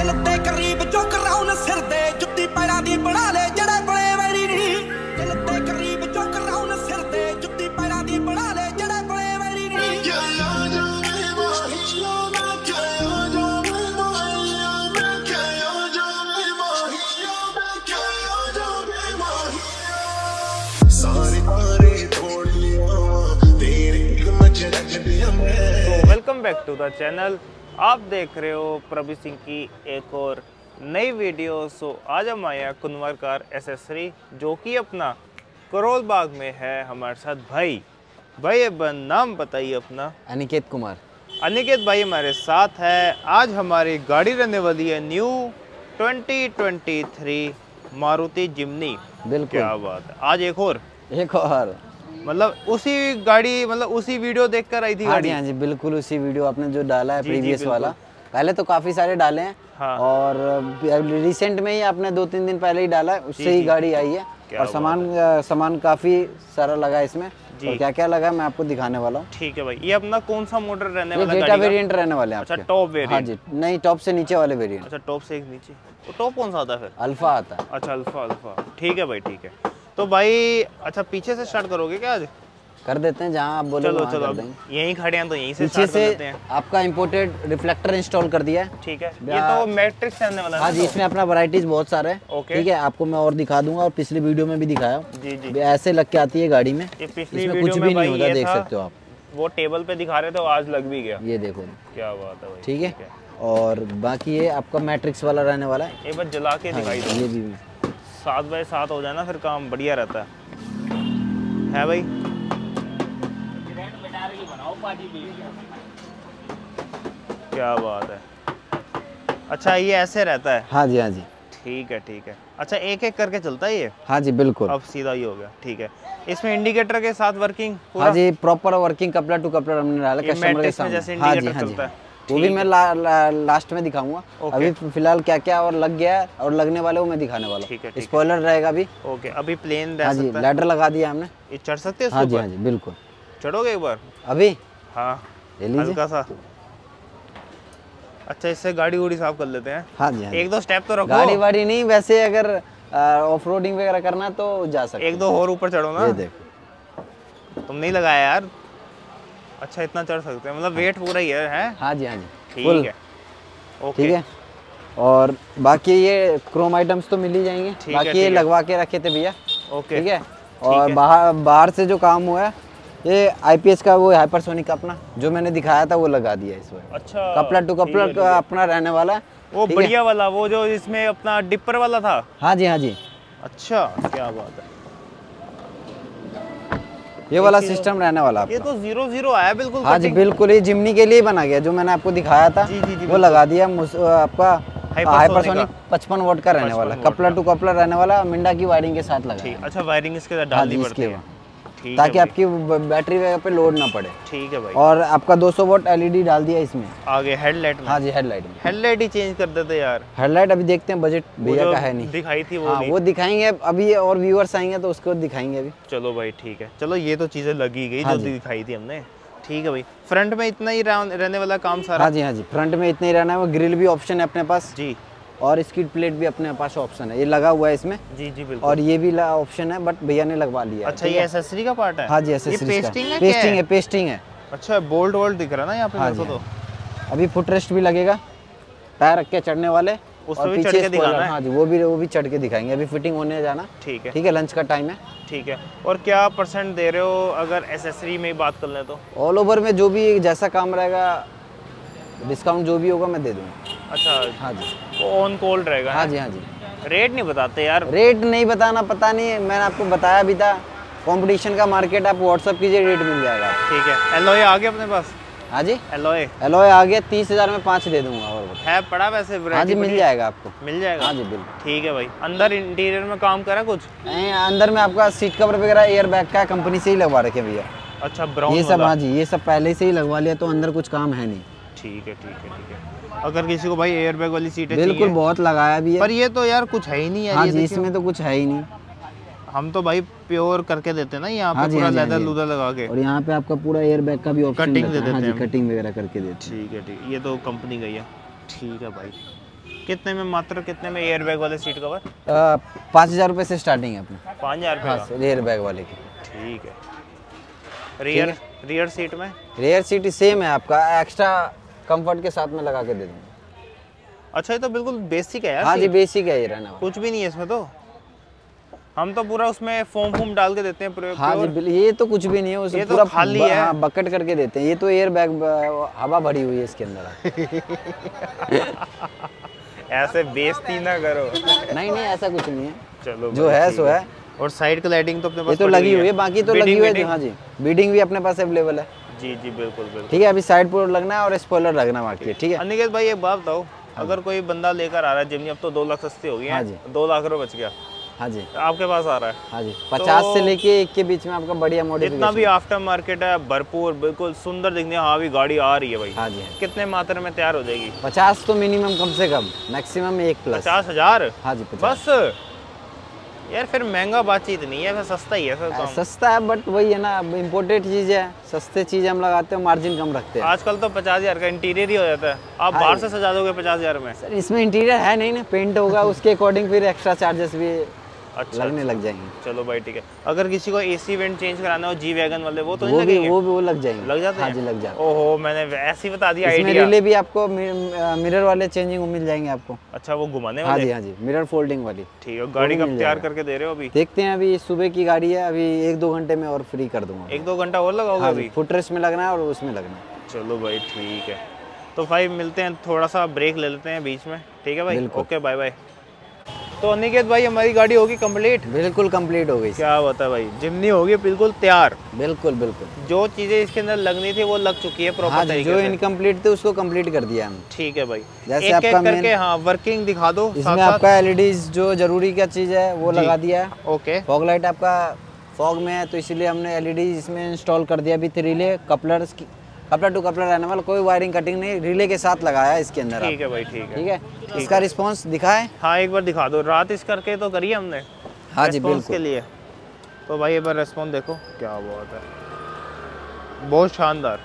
दिल ते करीब जो कराउन सिर दे जुत्ती पैरां दी बना ले जड़े बड़े वैरी नहीं दिल ते करीब जो कराउन सिर दे जुत्ती पैरां दी बना ले जड़े बड़े वैरी नहीं welcome back to the channel. आप देख रहे हो प्रभु सिंह की एक और नई वीडियो। आज हम आए हैं कुनवर कार एसेसरी जो कि अपना करोल बाग में है। हमारे साथ भाई नाम बताइए अपना। अनिकेत कुमार। अनिकेत भाई हमारे साथ है। आज हमारी गाड़ी रहने वाली है न्यू 2023 मारुति जिम्नी। बिल्कुल, क्या बात है। आज एक और मतलब उसी गाड़ी, मतलब उसी वीडियो देखकर आई थी गाड़ी। हाँ जी बिल्कुल उसी वीडियो आपने जो डाला है प्रीवियस वाला। पहले तो काफी सारे डाले हैं। हाँ। और रिसेंट में ही आपने 2-3 दिन पहले ही डाला है, उससे ही गाड़ी आई है। और सामान काफी सारा लगा इसमें। और क्या क्या लगा मैं आपको दिखाने वाला हूँ। ठीक है भाई। ये अपना कौन सा मॉडल रहने वाला है? जेटा वेरिएंट रहने वाले हैं। अच्छा, टॉप वेरिएंट। हाँ जी, नहीं टॉप से नीचे वाले वेरिएंट। अच्छा, टॉप से एक नीचे। तो टॉप कौन सा आता है फिर? अल्फा आता है। अच्छा, अल्फा। ठीक है भाई, ठीक है। तो भाई अच्छा, पीछे से स्टार्ट करोगे क्या आज? कर देते हैं, जहाँ आप बोलो चलो कर देंगे। यहीं खड़े हैं तो यहीं से पीछे स्टार्ट कर देते हैं। आपका इंपोर्टेड रिफ्लेक्टर इंस्टॉल कर दिया है। ठीक है। ये तो मैट्रिक्स रहने वाला है। हाँ जी, इसमें अपना वैरायटीज बहुत सारे हैं। ठीक है, आपको मैं और दिखा दूंगा और पिछली वीडियो में भी दिखाया। जी ऐसे लग के आती है गाड़ी में। इसमें कुछ भी नहीं होता, देख सकते हो आप। वो टेबल पे दिखा रहे थे, आज लग भी गया। ये देखो, क्या बात है भाई। ठीक है। और बाकी ये आपका मैट्रिक्स वाला रहने वाला है। एक बार जला के दिखाई दो। ये भी 7x7 हो जाए ना, फिर काम बढ़िया रहता है भाई। क्या बात है। अच्छा, ये ऐसे रहता है? हाँ जी। ठीक है। अच्छा, एक एक करके चलता है ये? हाँ जी बिल्कुल। अब सीधा ही हो गया। ठीक है। इसमें इंडिकेटर के साथ वर्किंग पूरा? हाँ जी, proper working coupler to coupler हमने डाला कस्टमर के सामने। जैसे हाँ इंडिकेटर चलता है। वो भी मैं लास्ट में दिखाऊंगा। अभी फिलहाल क्या क्या और लग गया है और लगने वाले वो मैं दिखाने वाला हूँ। स्पॉइलर रहेगा अभी। ओके, अभी प्लेन हाँ जी, लैडर लगा दिया हमने। ये चढ़ सकते हैं? हाँ जी बिल्कुल। चढ़ोगे एक बार अभी? हाँ, ले लीजिए हल्का सा। अच्छा, इससे गाड़ी उड़ी साफ कर लेते हैं। हाँ जी। एक दो स्टेप तो रखो। गाड़ी वाड़ी नहीं, वैसे अगर ऑफ रोडिंग वगैरह करना तो जा सकते। एक दो और ऊपर चढ़ो ना। ये देखो, तुम नहीं लगाया यार। अच्छा, इतना चढ़ सकते हैं, मतलब वेट पूरा ही है? हाँ जी। ठीक है। ओके, ठीक है। और बाकी ये क्रोम आइटम्स तो मिल ही जाएंगे। बाकी ये लगवा के रखे थे भैया। ओके, ठीक है। और बाहर से जो काम हुआ है, ये आईपीएस का वो हाइपरसोनिक का अपना जो मैंने दिखाया था वो लगा दिया इसमें। अच्छा, कपलर टू कपलर का अपना रहने वाला है। वो बढ़िया वाला, वो जो इसमें अपना डिपर वाला था। हाँ जी। अच्छा, क्या बात है। ये वाला सिस्टम रहने वाला ये तो 0-0 आया बिल्कुल। हाँ जी बिल्कुल, ये जिम्नी के लिए बना गया। जो मैंने आपको दिखाया था वो लगा दिया। आपका हाइपरसोनिक 55 वोल्ट का रहने वाला, कपलर टू कपलर रहने वाला, मिंडा की वायरिंग के साथ लगा। अच्छा, वायरिंग इसके साथ डालनी पड़ती है ताकि आपकी बैटरी वगैरह पे लोड ना पड़े। ठीक है भाई। और आपका 200 वोल्ट एलईडी डाल दिया इसमें आगे हेडलाइट में। हाँ जी, हेडलाइट ही चेंज कर देते यार। हेडलाइट अभी देखते हैं, बजट भैया का है नहीं। दिखाई थी हाँ, वो दिखाएंगे अभी, और व्यूअर्स आएंगे तो उसको दिखाएंगे अभी। चलो भाई, ठीक है। चलो, ये तो चीजें लगी गई जो दिखाई थी हमने। ठीक है भाई। फ्रंट में इतना ही रहने वाला काम सारा? हाँ जी, फ्रंट में इतना ही रहना है। वो ग्रिल भी ऑप्शन है अपने पास जी, और स्किड प्लेट भी अपने पास ऑप्शन है। ये लगा हुआ है इसमें। जी बिल्कुल। और ये भी ऑप्शन है, बट भैया ने लगवा लिया। अच्छा, ये एसेसरी का पार्ट है? हाँ जी, एसेसरी का पेस्टिंग है। अच्छा, बोल्ट वोल्ट दिख रहा है ना यहाँ पे। हाँ जी। तो अभी फुट रेस्ट भी लगेगा, टायर रख के चढ़ने वाले, और पीछे स्पॉइलर। हाँ जी, वो भी चढ़ के दिखाएंगे। अभी फिटिंग होने जाना। ठीक है, लंच का टाइम है। ठीक है। और क्या परसेंट दे रहे हो अगर एसेसरी में बात कर ले तो? ऑल ओवर में जो भी जैसा काम रहेगा, डिस्काउंट जो भी होगा मैं दे दूंगा। अच्छा। हाँ जी, वो ऑन कॉल रहेगा? हाँ जी। रेट नहीं बताते यार? रेट नहीं बताना, पता नहीं, मैंने आपको बताया भी था। कंपटीशन का मार्केट, आप व्हाट्सअप कीजिए, रेट मिल जाएगा। ठीक है। एलॉय आ गया अपने पास? हाँ जी, एलॉय आ गया। 30,000 में 5 दे दूंगा। और है पड़ा वैसे? हाँ जी, मिल जाएगा आपको। मिल जाएगा? हाँ जी बिल्कुल। ठीक है भाई। अंदर इंटीरियर में काम करा कुछ? अंदर में आपका सीट कवर वगैरह एयर बैग का कंपनी से ही लगवा रखे भैया। अच्छा, ब्राउन ये सब? हाँ जी, ये सब पहले से ही लगवा लिया, तो अंदर कुछ काम है नहीं। ठीक है। अगर किसी को भाई एयर बैग वाली सीटें बिल्कुल, बहुत लगाया भी है, पर ये तो यार कुछ है ही नहीं यार। हाँ जी, इसमें तो कुछ है ही नहीं। हम तो भाई प्योर करके देते हैं ना यहाँ पे। पूरा लेदर लूदर लगा के। और यहाँ पे आपका पूरा एयर बैग का भी ऑप्शन कटिंग दे देते हैं। कटिंग वगैरह करके देते हैं। ठीक है। ये तो कंपनी गई है। ठीक है भाई, कितने में, मात्र कितने में एयर बैग वाले सीट कवर? 5,000 रुपये से स्टार्टिंग है अपने। 5,000 रुपये? हाँ, एयर बैग वाले की। ठीक है। रियर सीट में? रियर सीट सेम है आपका, एक्स्ट्रा कंफर्ट के साथ में लगा के दे दूँगा। अच्छा, ये तो बिल्कुल बेसिक है यार। हाँ जी, बेसिक है ये रहना वाला। कुछ भी नहीं है इसमें तो। हम तो पूरा उसमें फोम डाल के देते हैं पूरे। हाँ जी, ये तो कुछ भी नहीं है, उसमें पूरा तो खाली है। हाँ, बकेट करके देते हैं। ये तो एयर बैग हवा भरी हुई है इसके अंदर। ऐसे बेइज्जती ना करो। नहीं ऐसा कुछ नहीं है, चलो जो है सो है। और साइड का लाइटिंग तो अपने पास ये तो लगी हुई है, बाकी तो लगी हुई है। हाँ जी, बीडिंग भी अपने पास अवेलेबल है। जी बिल्कुल। ठीक है, अभी साइड पोर्ट लगना है और स्पॉइलर लगना बाकी है। ठीक है अनिकेत भाई, एक बात बताओ, अगर कोई बंदा लेकर आ रहा है जिम्नी, अब तो 2 लाख सस्ती हो गई है। हाँ जी, 2 लाख रुपए बच गया। हाँ जी, आपके पास आ रहा है। हाँ जी, 50 से लेके 1 के बीच में आपका बढ़िया मॉडल। जितना भी आफ्टर मार्केट है भरपूर, बिल्कुल सुंदर दिखने। हाँ भी गाड़ी आ रही है भाई। हाँ जी, कितने मात्रा में तैयार हो जाएगी? 50 तो मिनिमम, कम से कम, मैक्सिमम 1 प्लस। 50,000? हाँ जी, 50। बस यार, फिर महंगा बातचीत नहीं है, फिर सस्ता ही है सर। सस्ता है, बट वही है ना, इम्पोर्टेड चीज़ है, सस्ते चीज़ हम लगाते हैं, मार्जिन कम रखते हैं। आजकल तो 50,000 का इंटीरियर ही हो जाता है। आप बाहर से सजा दोगे 50,000 में? सर इसमें इंटीरियर है नहीं ना, पेंट होगा, उसके अकॉर्डिंग फिर एक्स्ट्रा चार्जेस भी लगने लग जाएंगे। चलो भाई ठीक है। अगर किसी को एसी वेंट चेंज कराना हो, जी वैगन वाले, वो तो नहीं लगेंगे? वो लग जाएंगे। लग जाते हैं? हाँ जी, लग जाते हैं। ओहो, मैंने ऐसे ही बता दिया। इसमें रिले भी आपको मिरर वाले चेंजिंग मिल जाएंगे आपको। अच्छा, वो घुमाने वाले? हाँ जी, मिरर फोल्डिंग वाली। ठीक है। गाड़ी कब तैयार करके दे रहे हो अभी? देखते हैं, अभी सुबह की गाड़ी है, अभी 1-2 घंटे में और फ्री कर दूंगा। 1-2 घंटा और लगाओगे? अभी फुटरेस्ट में लगना है और उसमें लगना है। चलो भाई ठीक है, तो भाई मिलते हैं, थोड़ा सा ब्रेक ले लेते हैं बीच में। ठीक है भाई, ओके, बाय बाय। तो अनिकेत भाई, हमारी गाड़ी होगी कंप्लीट? बिल्कुल कंप्लीट हो गई। क्या बात है भाई, जिम्नी होगी बिल्कुल तैयार। बिल्कुल। जो चीजें इसके अंदर लगनी थी वो लग चुकी है प्रॉपर तरीके से। जो इनकम्प्लीट थे उसको कंप्लीट कर दिया हम। ठीक है भाई, जैसे एक करके हाँ वर्किंग दिखा दो। इसमें आपका एलईडीज जो जरूरी क्या चीज है वो लगा दिया है। ओके। फॉग लाइट आपका फॉग में है, तो इसीलिए हमने एलईडी इसमें इंस्टॉल कर दिया। अभी रिले कपलर टू कपलर रहने वाला, कोई वायरिंग कटिंग नहीं, रिले के साथ लगाया है इसके अंदर। ठीक है भाई, ठीक है। इसका रिस्पांस दिखाए? हाँ, एक बार दिखा दो। रात इस करके तो करी हमने। हाँ जी, बिल्कुल। के लिए तो भाई एक बार रेस्पॉन्स देखो, क्या बात है, बहुत शानदार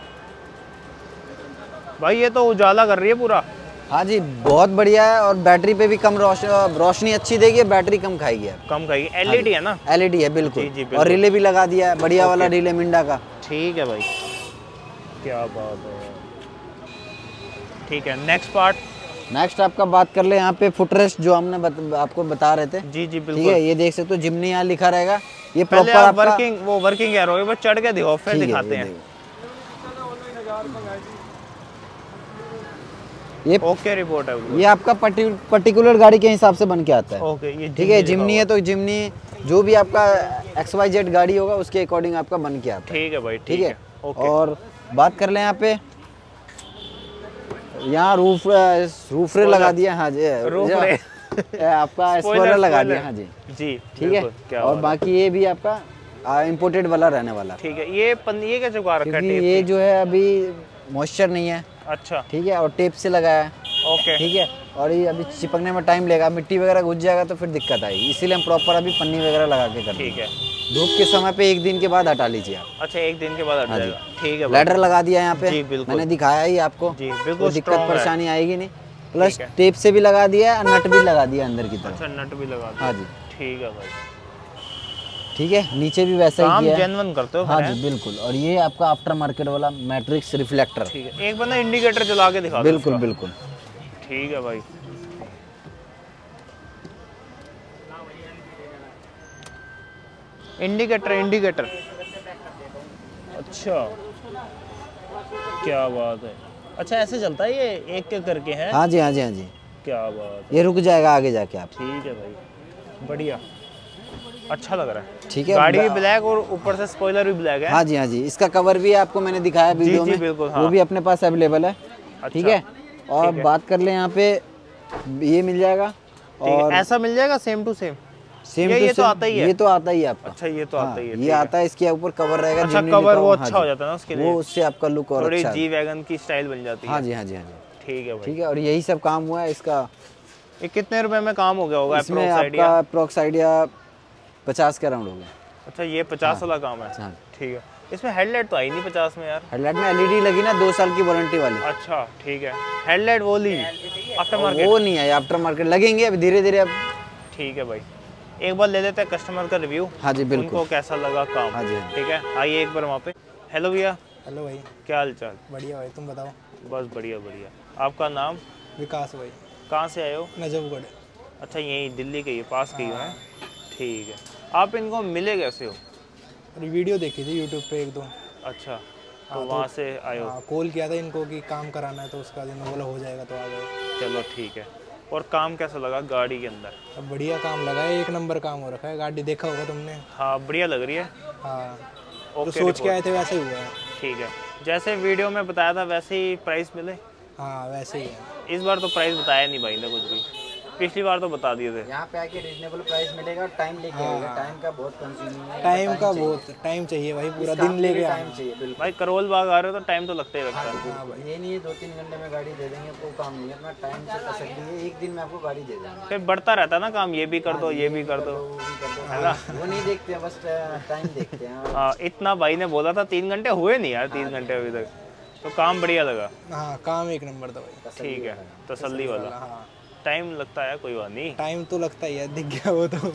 भाई। ये तो उजाला कर रही है पूरा। हाँ जी, बहुत बढ़िया है। और बैटरी पे भी कम रोशनी अच्छी देगी, बैटरी कम खाएगी। कम खाएगी। एलईडी है ना? एलईडी है, बिल्कुल। और रिले भी लगा दिया है, बढ़िया वाला रिले मिंडा का। ठीक है भाई, क्या बात है। ठीक है, नेक्स्ट आपका बात कर ले यहाँ पे फुटरेस्ट, जो हमने आपको बता रहे थे। जी बिल्कुल। ठीक है, ये देख सकते हो, जिम्नी यहाँ लिखा रहेगा। ये प्रॉपर आपका वर्किंग एरो है, चढ़ के दिखाओ, फिर दिखाते हैं। ये ओके रिपोर्ट है। ये आपका पर्टिकुलर गाड़ी के हिसाब से बन के आता है। ओके, ये ठीक है, जिम्नी है तो जिम्नी, जो भी आपका XYZ गाड़ी होगा उसके अकॉर्डिंग आपका बन के आता है। ठीक है भाई, ठीक है। और बात कर ले यहाँ पे, यहाँ रूफरे लगा दिया। हाँ जी, आपका स्पॉइलर लगा दिया। हाँ जी, ठीक है। और बाकी ये भी आपका इंपोर्टेड वाला रहने वाला। ठीक है। ये क्या जुगाड़ रखा है? ये जो है अभी मॉइस्चर नहीं है। अच्छा, ठीक है। और टेप से लगाया है। ओके, ठीक है। और ये अभी चिपकने में टाइम लेगा, मिट्टी वगैरह घुस जाएगा तो फिर दिक्कत आएगी, इसीलिए हम प्रॉपर अभी पन्नी वगैरह लगा के कर। ठीक है। धूप के समय पे 1 दिन के बाद हटा लीजिए आप। अच्छा, 1 दिन के बाद हट जाएगा। ठीक है। लैडर लगा दिया यहाँ पे। जी बिल्कुल, मैंने दिखाया ही आपको। जी बिल्कुल, दिक्कत परेशानी आएगी नहीं। प्लस टेप से भी लगा दिया है, नट भी लगा दिया अंदर की तरफ। अच्छा, नट भी लगा दिया। हाँ जी, ठीक है भाई। ठीक है, नीचे भी वैसा ही किया है। जेन्युइन करते हो? हाँ जी, बिल्कुल। और ये आपका आफ्टर मार्केट वाला मैट्रिक्स रिफ्लेक्टर। ठीक है, एक बंदा इंडिकेटर जला के दिखा दो। बिल्कुल बिल्कुल। ठीक है भाई। इंडिकेटर। अच्छा, क्या बात है। अच्छा, ऐसे चलता है ये, एक करके है? हाँ जी, हाँ जी, हाँ जी। क्या बात, ये रुक जाएगा आगे जाके आप। ठीक है भाई, बढ़िया, अच्छा लग रहा है। ठीक है। गाड़ी भी ब्लैक और ऊपर से स्पॉइलर भी ब्लैक है। हाँ जी, हाँ जी। इसका कवर भी आपको मैंने दिखाया वीडियो में। बिल्कुल, हाँ। वो भी अपने पास अवेलेबल है। ठीक है। और बात कर ले यहाँ पे, ये मिल जाएगा। और ऐसा मिल जाएगा सेम टू सेम? ये तो आता ही है। ये तो आता ही है आपका। अच्छा, ये तो आता ही है। ये आता है, इसके ऊपर कवर रहेगा। अच्छा, कवर वो अच्छा हो जाता है ना उसके लिए, वो उससे आपका लुक और थोड़ी जी वैगन की स्टाइल बन जाती है। हाँ जी, हाँ जी, हाँ जी। ठीक है भाई। ठीक है। और यही सब काम हुआ है इसका। ये कितने रुपए में काम हो गया होगा? इसमें आपका अप्रॉक्स आइडिया 50 के अराउंड हो गया। अच्छा, ये 50 वाला काम है। ठीक है। इसमें हेडलाइट तो आई नहीं 50 में यार। हेडलाइट में एलईडी लगी ना, 2 साल की वारंटी वाली। अच्छा, ठीक है। हेडलाइट वो ली? आफ्टर मार्केट वो नहीं है, आफ्टर मार्केट लगेंगे अभी धीरे धीरे अब। ठीक है भाई, एक बार ले लेते हैं कस्टमर का रिव्यू। हाँ जी बिल्कुल, उनको कैसा लगा काम। हाँ जी, ठीक है, आइए एक बार वहाँ पे। हेलो भैया। हेलो भाई, क्या हाल चाल? बढ़िया भाई, तुम बताओ। बस बढ़िया बढ़िया। आपका नाम? विकास भाई। कहाँ से आए हो? नजफगढ़। अच्छा, यही दिल्ली के, ये पास के ही हैं। ठीक है, आप इनको मिले कैसे हो? अरे वीडियो देखी थी यूट्यूब पे एक दो। अच्छा, तो वहाँ से आए हो? कॉल किया था इनको कि काम कराना है, तो उसका दिन बोला हो जाएगा, तो आ गए। चलो ठीक है। और काम कैसा लगा गाड़ी के अंदर? अब बढ़िया काम लगा है, एक नंबर काम हो रखा है। गाड़ी देखा होगा तुमने? हाँ बढ़िया लग रही है। हाँ, ओके, तो सोच के आए थे वैसे ही हुआ है। ठीक है, जैसे वीडियो में बताया था वैसे ही प्राइस मिले? हाँ वैसे ही है। इस बार तो प्राइस बताया नहीं भाई ने कुछ भी, पिछली बार तो बता दिए थे। यहाँ पे आके रीजनेबल प्राइस मिलेगा, टाइम लेके आएगा, टाइम का बहुत कंज्यूमिंग है। टाइम का बहुत टाइम चाहिए भाई, पूरा दिन लेके टाइम चाहिए बिल्कुल। भाई करोल बाग आ रहे हो तो टाइम तो लगता ही लगता है। हाँ भाई, ये नहीं है 2-3 घंटे में गाड़ी दे देंगे, कोई काम नहीं है, अपना टाइम से तसल्ली है, एक दिन में आपको गाड़ी दे देंगे। फिर बढ़ता रहता है ना काम, ये भी कर दो ये भी कर दो, वो भी कर दो, है ना? वो नहीं देखते हैं, बस टाइम देखते हैं। हाँ, इतना भाई ने बोला था 3 घंटे हुए नहीं यार, 3 घंटे अभी तक, तो काम बढ़िया लगा। हाँ काम एक नंबर था भाई। ठीक है, तसल्ली वाला। हाँ टाइम लगता है, कोई बात नहीं, टाइम तो लगता ही है, दिख गया वो तो।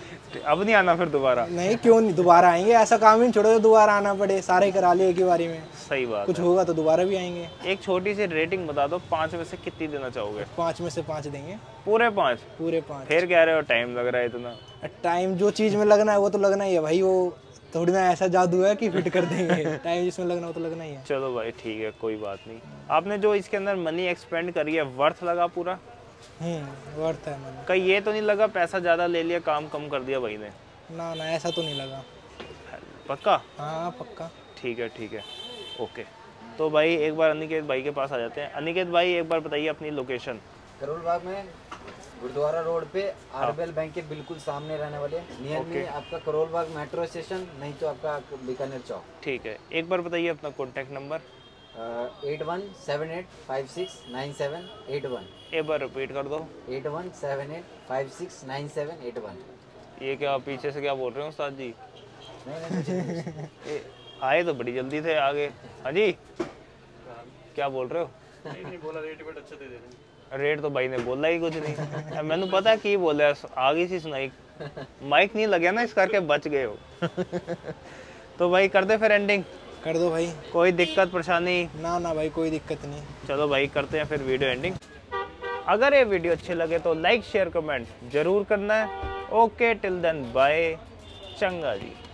अब नहीं आना फिर दोबारा? नहीं क्यों नहीं, दोबारा आएंगे। ऐसा काम ही नहीं छोड़ो जो दोबारा आना पड़े, सारे करा लिए एक ही बारी में। सही बात कुछ है। होगा तो दोबारा भी आएंगे। एक छोटी सी रेटिंग बता दो, 5 में से कितनी देना चाहोगे? 5 में से 5 देंगे। पूरे 5? पूरे 5। फिर कह रहे हो टाइम लग रहा है इतना? टाइम जो चीज में लगना है वो तो लगना ही है भाई, वो थोड़ी ना ऐसा जादू है कि फिट कर देंगे। टाइम जिसमें लगना वो तो लगना ही है। चलो भाई ठीक है, कोई बात नहीं। आपने जो इसके अंदर मनी एक्सपेंड करी है, वर्थ लगा पूरा? वर्थ है मन। कहीं ये तो नहीं लगा पैसा ज़्यादा ले लिया, काम कम कर दिया भाई ने? ना ना, ऐसा तो नहीं लगा। पक्का? हाँ पक्का। ठीक है, ओके। तो भाई एक बार अनिकेत भाई के पास आ जाते हैं। अनिकेत भाई एक बार बताइए अपनी लोकेशन। करोल बाग में गुरुद्वारा रोड पे आरबीएल बैंक के बिल्कुल सामने रहने वाले, नियर में आपका करोल बाग मेट्रो स्टेशन, नहीं तो आपका बीकानेर चौक। ठीक है, एक बार बताइए अपना कॉन्टैक्ट नंबर। 8178569781। एक बार रिपीट कर दो। 8178569781। ये क्या पीछे से क्या बोल रहे हो उस्ताद जी? नहीं आए तो बड़ी जल्दी थे आगे। हाँ जी, क्या बोल रहे हो? नहीं बोला, रेट वेट अच्छा दे देना। रेट तो भाई ने बोला ही कुछ नहीं। मैंने पता है कि बोला, आगे से सुनाई, माइक नहीं लगे ना इस करके बच गए हो। तो भाई कर दे फिर एंडिंग। कर दो भाई। कोई दिक्कत परेशानी? ना ना भाई, कोई दिक्कत नहीं। चलो भाई करते हैं फिर वीडियो एंडिंग। अगर ये वीडियो अच्छे लगे तो लाइक शेयर कमेंट जरूर करना है। ओके, टिल देन बाय, चंगा जी।